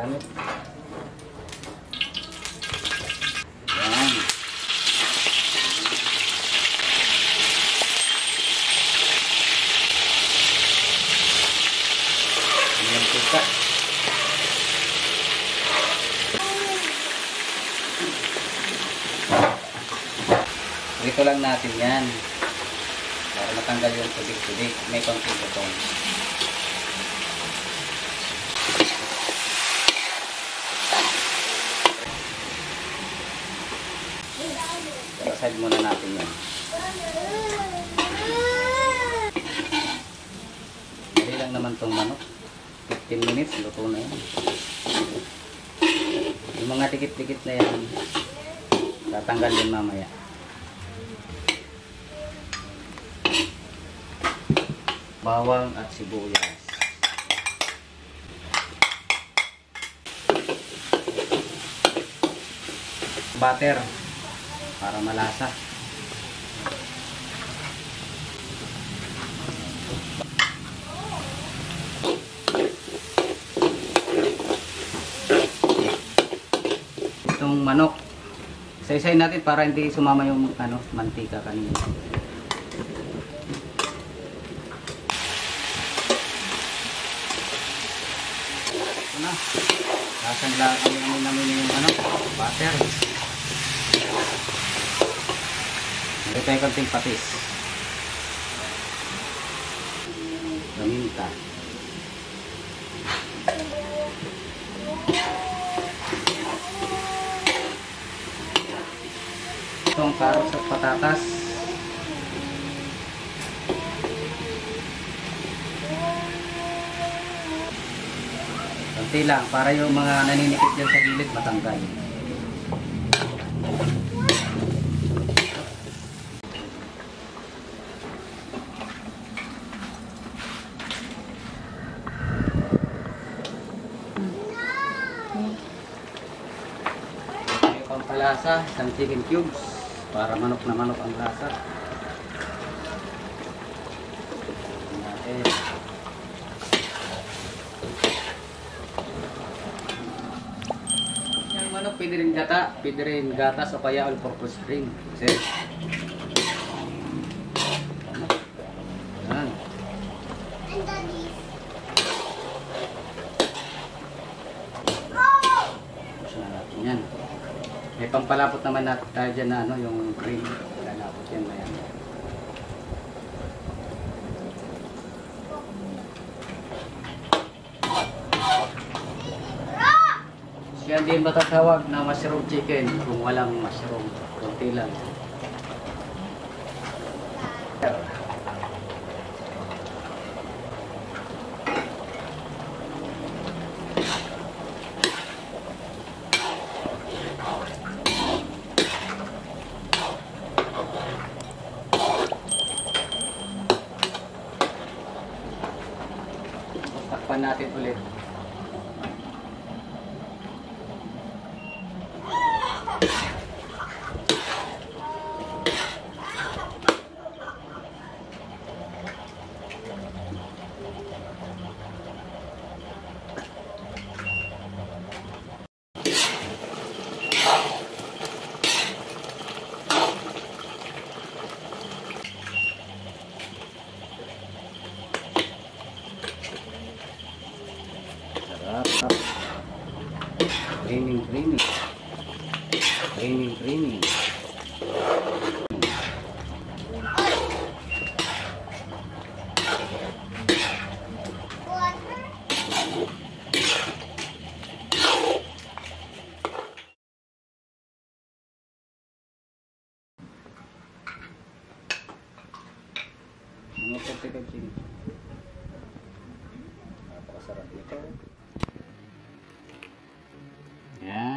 gamit. Yan. Yan kita. Ito lang natin yan. Para matanggal yung tubig-tubig. May konting butong. Side muna natin yan. Dali lang naman itong manok. 15 minutes, luto na yan. Yung mga dikit-dikit na yan, tatanggal din mamaya. Bawang at sibuyas. Butter. Para malasa. Itong manok, isa-isahin natin para hindi sumama yung mantika kanina. Ito na. Sasangla kami namin yung butter. Ito tayo konting patis. Paminta. Itong carrots at patatas. Konti lang para yung mga naninikit dyan sa gilid matanggal. Lasa, isang chicken cubes para manok na manok ang lasa. Yung manok pwede rin gata, pwede rin gatas o kaya all-purpose cream. Kasi yan. Push na natin yan. May pampalapot naman natin tayo dyan na yung cream. Lalapot yan na yan. Siya din matatawag na mushroom chicken kung walang mushroom. Kunti lang. Takpan natin ulit. Creamy. Mga pagkakag sini. Napakasarap nito. Yan.